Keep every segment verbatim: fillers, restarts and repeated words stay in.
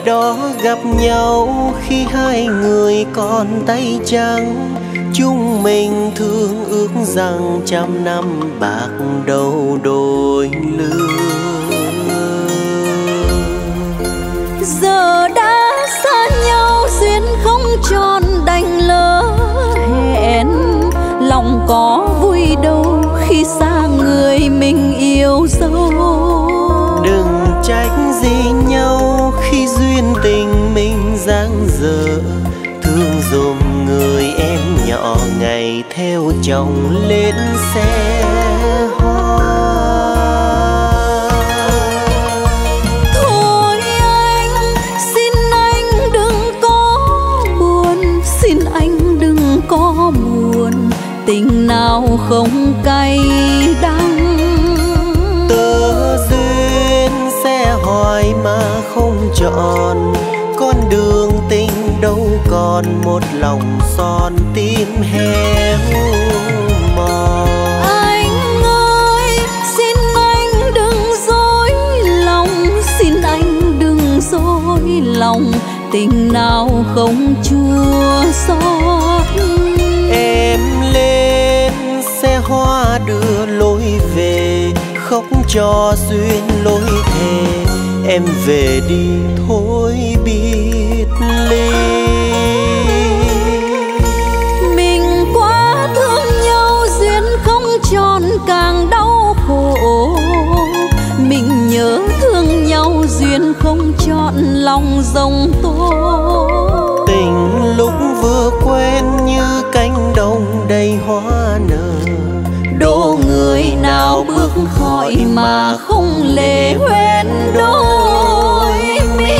đó gặp nhau khi hai người còn tay trắng, chúng mình thương ước rằng trăm năm bạc đầu đôi lứa. Giờ đã xa nhau duyên không tròn đành lỡ hẹn, lòng có vui đâu khi xa người mình yêu dấu. Đừng trách gì nhau khi duyên tình mình dang dở, thương dùm người em nhỏ ngày theo chồng lên xe hoa. Thôi anh, xin anh đừng có buồn, xin anh đừng có buồn, tình nào không cay đắng. Tơ duyên sẽ hoài mà không trọn, con đường tình đâu còn một lòng son tim héo mòn. Anh ơi, xin anh đừng dối lòng, xin anh đừng dối lòng, tình nào không chua xót. Em lên xe hoa đưa lối về, khóc cho duyên lối thề, em về đi thôi biệt ly. Mình quá thương nhau duyên không tròn càng đau khổ, mình nhớ thương nhau duyên không trọn lòng rông tố. Tình lúc vừa quen như cánh đồng đầy hoa nở, đố người nào bước khỏi mà không lệ hoen đôi mi.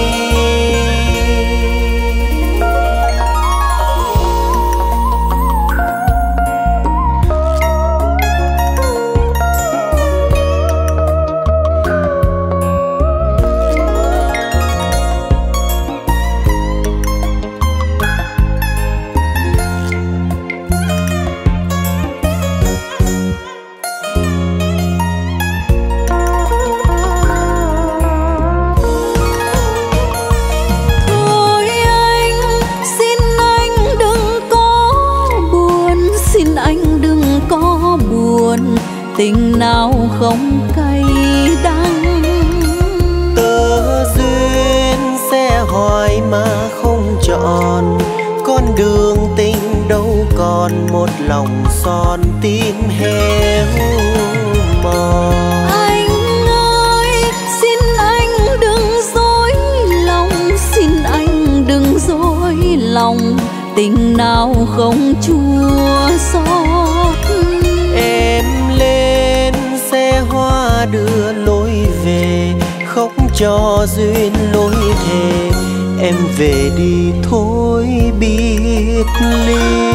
Tình nào không cay đắng. Tơ duyên sẽ hoài mà không trọn, con đường tình đâu còn một lòng son tim héo mòn. Anh ơi, xin anh đừng dối lòng, xin anh đừng dối lòng, tình nào không chua xót. Em lên xe hoa đưa lối về, khóc cho duyên lối thề, em về đi thôi biệt ly.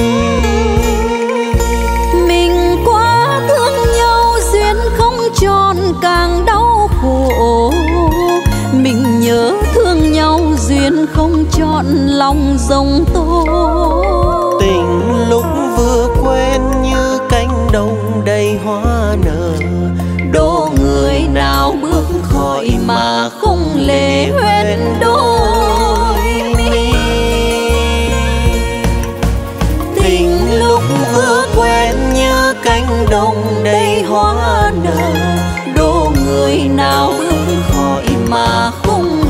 Mình quá thương nhau duyên không tròn càng đau khổ, mình nhớ thương nhau duyên không trọn lòng rông tố. Tình lúc vừa quen như cánh đồng đầy hoa nở, đố người nào bước khỏi mà không lệ hoen đôi mi. Tình lúc vừa quen như cánh đồng đầy hoa nở, đố người nào bước khỏi mà không